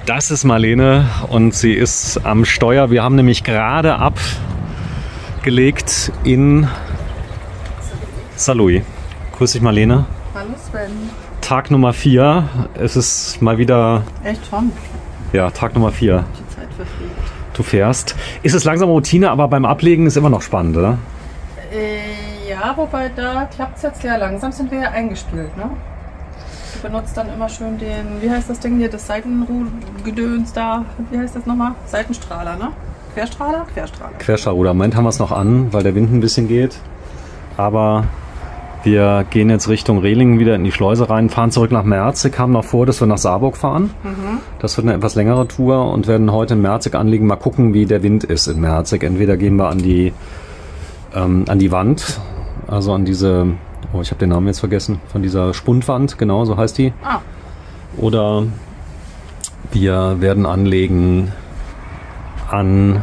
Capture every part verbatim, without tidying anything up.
Das ist Marlene und sie ist am Steuer. Wir haben nämlich gerade abgelegt in Saarlouis. Grüß dich, Marlene. Hallo Sven. Tag Nummer vier. Es ist mal wieder... Echt schon? Ja, Tag Nummer vier. Die Zeit verfliegt. Du fährst. Ist es langsam Routine, aber beim Ablegen ist immer noch spannend, oder? Äh, ja, wobei da klappt es jetzt ja langsam, sind wir ja eingespielt, ne? Du benutzt dann immer schön den, wie heißt das Ding hier, das Seitenrudergedöns da, wie heißt das nochmal? Seitenstrahler, ne? Querstrahler? Querstrahler. Querstrahler. Im Moment haben wir es noch an, weil der Wind ein bisschen geht. Aber wir gehen jetzt Richtung Rehlingen wieder in die Schleuse rein, fahren zurück nach Merzig, haben noch vor, dass wir nach Saarburg fahren. Mhm. Das wird eine etwas längere Tour und werden heute in Merzig anlegen. Mal gucken, wie der Wind ist in Merzig. Entweder gehen wir an die, ähm, an die Wand, also an diese... Oh, ich habe den Namen jetzt vergessen. Von dieser Spundwand, genau, so heißt die. Ah. Oder wir werden anlegen an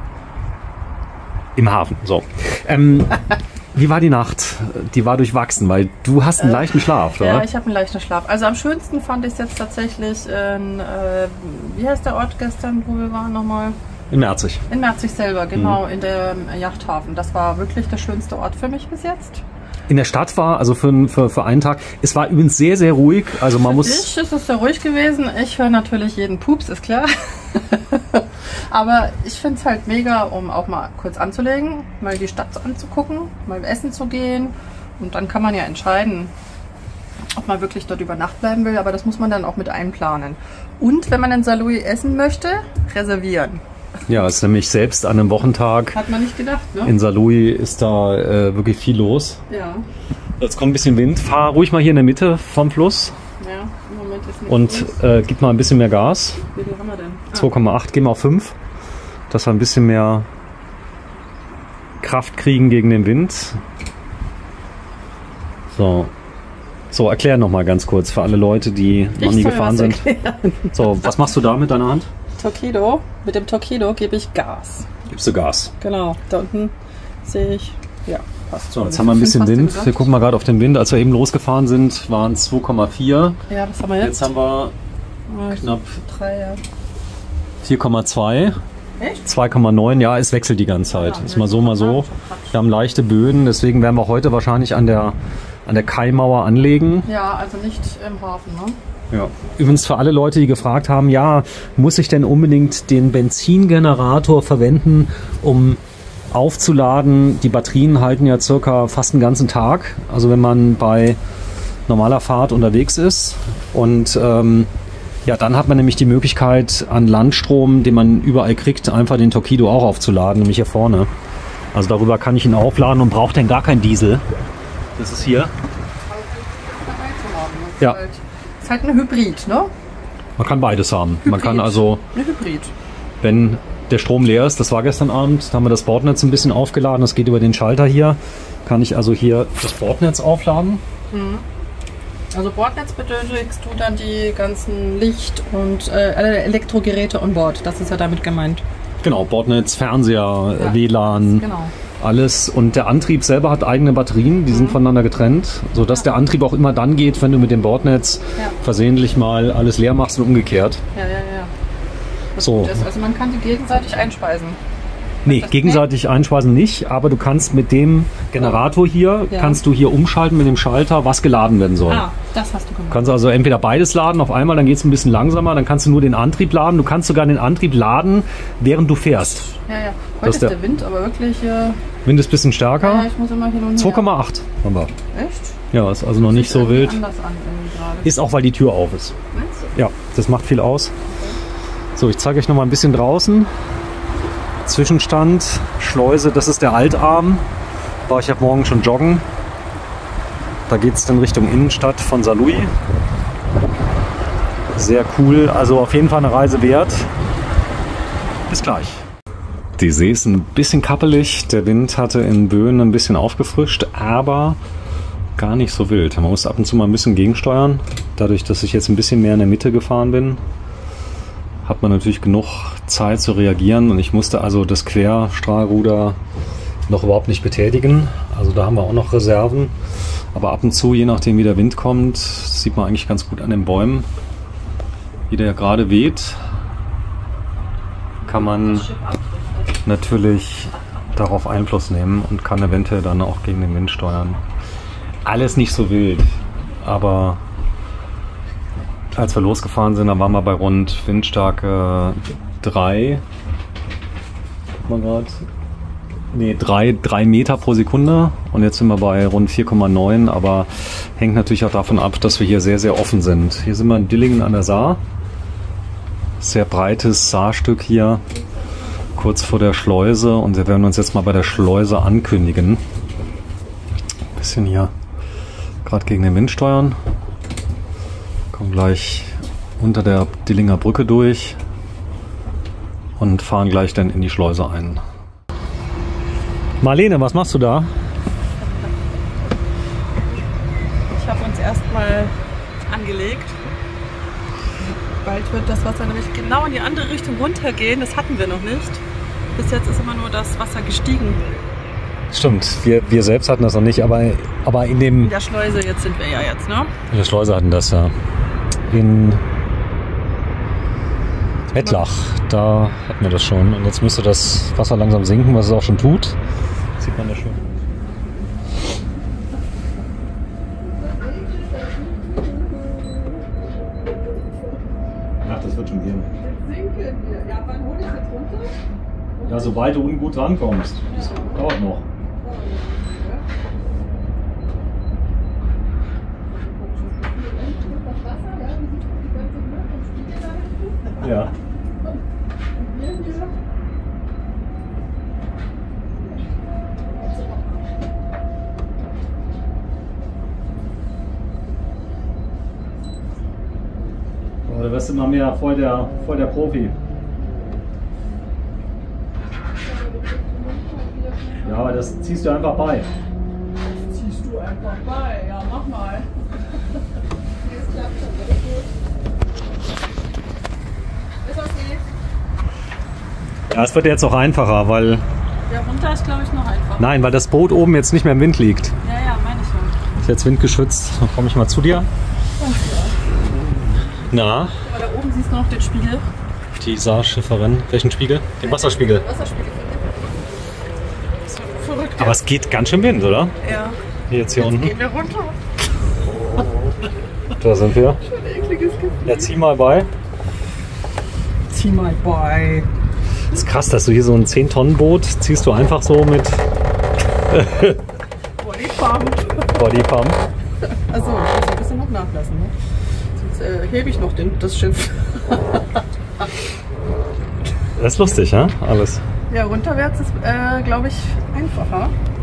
im Hafen. So. Ähm, wie war die Nacht? Die war durchwachsen, weil du hast einen äh, leichten Schlaf, oder? Ja, ich habe einen leichten Schlaf. Also am schönsten fand ich es jetzt tatsächlich in, äh, wie heißt der Ort gestern, wo wir waren nochmal? In Merzig. In Merzig selber, genau, mhm. in der Yachthafen. Das war wirklich der schönste Ort für mich bis jetzt. In der Stadt war, also für, für, für einen Tag, es war übrigens sehr, sehr ruhig. Also man für muss. Ich ist es sehr ruhig gewesen. Ich höre natürlich jeden Pups, ist klar. Aber ich finde es halt mega, um auch mal kurz anzulegen, mal die Stadt anzugucken, mal essen zu gehen. Und dann kann man ja entscheiden, ob man wirklich dort über Nacht bleiben will. Aber das muss man dann auch mit einplanen. Und wenn man in Saarlouis essen möchte, reservieren. Ja, ist nämlich selbst an einem Wochentag. Hat man nicht gedacht, ne? In Saarlouis ist da äh, wirklich viel los. Ja. Jetzt kommt ein bisschen Wind. Fahr ruhig mal hier in der Mitte vom Fluss. Ja, im Moment ist nicht. Und äh, gib mal ein bisschen mehr Gas. Wie viel haben wir denn? Ah. zwei Komma acht, gehen wir auf fünf. Dass wir ein bisschen mehr Kraft kriegen gegen den Wind. So. So, erklär noch mal ganz kurz für alle Leute, die ich noch nie gefahren sind. Erklären. So, was machst du da mit deiner Hand? Torpedo. Mit dem Torpedo gebe ich Gas. Gibst du Gas? Genau. Da unten sehe ich, ja, passt. So, jetzt haben wir ein bisschen Wind. Wir gucken mal gerade auf den Wind. Als wir eben losgefahren sind, waren es zwei Komma vier. Ja, was haben wir jetzt? Jetzt haben wir knapp drei, ja. vier Komma zwei. Echt? zwei Komma neun, ja, es wechselt die ganze Zeit. Ja, ist mal so, mal so. Wir haben leichte Böen, deswegen werden wir heute wahrscheinlich an der, an der Kaimauer anlegen. Ja, also nicht im Hafen, ne? Ja. Übrigens für alle Leute, die gefragt haben, ja, muss ich denn unbedingt den Benzingenerator verwenden, um aufzuladen? Die Batterien halten ja circa fast einen ganzen Tag, also wenn man bei normaler Fahrt unterwegs ist. Und ähm, ja, dann hat man nämlich die Möglichkeit, an Landstrom, den man überall kriegt, einfach den Torpedo auch aufzuladen, nämlich hier vorne. Also darüber kann ich ihn aufladen und braucht dann gar kein Diesel. Das ist hier. Ja. Ist halt ein Hybrid, ne? Man kann beides haben. Hybrid. Man kann also, ein Hybrid. wenn der Strom leer ist, das war gestern Abend, da haben wir das Bordnetz ein bisschen aufgeladen, das geht über den Schalter hier, kann ich also hier das Bordnetz aufladen. Mhm. Also Bordnetz benötigst du dann die ganzen Licht- und äh, Elektrogeräte on Bord, das ist ja damit gemeint. Genau, Bordnetz, Fernseher, ja, W L A N, genau. Alles. Und der Antrieb selber hat eigene Batterien, die mhm. sind voneinander getrennt, sodass ja. der Antrieb auch immer dann geht, wenn du mit dem Bordnetz ja. versehentlich mal alles leer machst und umgekehrt. Ja, ja, ja. Das so. Ist, also man kann die gegenseitig einspeisen. Nee, gegenseitig einspeisen nicht, aber du kannst mit dem Generator hier, ja. kannst du hier umschalten mit dem Schalter, was geladen werden soll. Ah, das hast du gemacht. Du kannst also entweder beides laden auf einmal, dann geht es ein bisschen langsamer, dann kannst du nur den Antrieb laden. Du kannst sogar den Antrieb laden, während du fährst. Ja, ja. Heute ist der, der Wind aber wirklich... Äh, Wind ist ein bisschen stärker. Ja, ich muss immer hin und her. zwei Komma acht haben wir. Echt? Ja, ist also noch nicht so wild. Anders an gerade. Ist auch, weil die Tür auf ist. Meinst du? Ja, das macht viel aus. Okay. So, ich zeige euch noch mal ein bisschen draußen. Zwischenstand, Schleuse, das ist der Altarm. War ich ab morgen schon joggen. Da geht es dann Richtung Innenstadt von Saarlouis. Sehr cool, also auf jeden Fall eine Reise wert. Bis gleich. Die See ist ein bisschen kappelig. Der Wind hatte in Böen ein bisschen aufgefrischt, aber gar nicht so wild. Man muss ab und zu mal ein bisschen gegensteuern. Dadurch, dass ich jetzt ein bisschen mehr in der Mitte gefahren bin, hat man natürlich genug Zeit zu reagieren und ich musste also das Querstrahlruder noch überhaupt nicht betätigen. Also da haben wir auch noch Reserven. Aber ab und zu, je nachdem wie der Wind kommt, sieht man eigentlich ganz gut an den Bäumen, wie der gerade weht, kann man natürlich darauf Einfluss nehmen und kann eventuell dann auch gegen den Wind steuern. Alles nicht so wild, aber als wir losgefahren sind, da waren wir bei rund Windstärke drei. Guck mal gerade. Nee, drei Meter pro Sekunde und jetzt sind wir bei rund vier Komma neun, aber hängt natürlich auch davon ab, dass wir hier sehr, sehr offen sind. Hier sind wir in Dillingen an der Saar. Sehr breites Saarstück hier, kurz vor der Schleuse, und wir werden uns jetzt mal bei der Schleuse ankündigen. Ein bisschen hier gerade gegen den Wind steuern. Kommen gleich unter der Dillinger Brücke durch und fahren gleich dann in die Schleuse ein. Marlene, was machst du da? Ich habe uns erstmal angelegt. Bald wird das Wasser nämlich genau in die andere Richtung runtergehen. Das hatten wir noch nicht. Bis jetzt ist immer nur das Wasser gestiegen. Stimmt, wir, wir selbst hatten das noch nicht, aber, aber in dem... In der Schleuse, jetzt sind wir ja jetzt, ne? In der Schleuse hatten das, ja. In Ettlach, da hatten wir das schon. Und jetzt müsste das Wasser langsam sinken, was es auch schon tut. Sieht man da schön. Ach, das wird schon gehen. Jetzt sinken wir. Ja, wann hol ich jetzt runter? Ja, sobald du ungut rankommst. Das dauert noch. Ja. Oh, da wirst du immer mehr voll der, voll der Profi. Ja, aber das ziehst du einfach bei. Das ziehst du einfach bei. Ja, mach mal. Das klappt schon wirklich gut. Ist okay. Ja, es wird jetzt auch einfacher, weil... Der runter ist, glaube ich, noch einfacher. Nein, weil das Boot oben jetzt nicht mehr im Wind liegt. Ja, ja, meine ich schon. Ist jetzt windgeschützt. Dann komme ich mal zu dir. Na? Aber da oben siehst du noch den Spiegel. Die Saarschifferin. Welchen Spiegel? Den Wasserspiegel. Wasserspiegel. Das ist verrückt. Aber es geht ganz schön Wind, oder? Ja. Jetzt hier Jetzt unten. gehen wir runter. Da sind wir. Schon ein ekliges Gefühl. Ja, zieh mal bei. Zieh mal bei. Das ist krass, dass du hier so ein zehn Tonnen Boot ziehst du einfach so mit Bodypump. Bodypump. Achso, ich muss ein bisschen noch nachlassen. Ne? Sonst äh, hebe ich noch den, das Schiff. Das ist lustig, ja? Alles. Ja, runterwärts ist, äh, glaube ich, einfacher.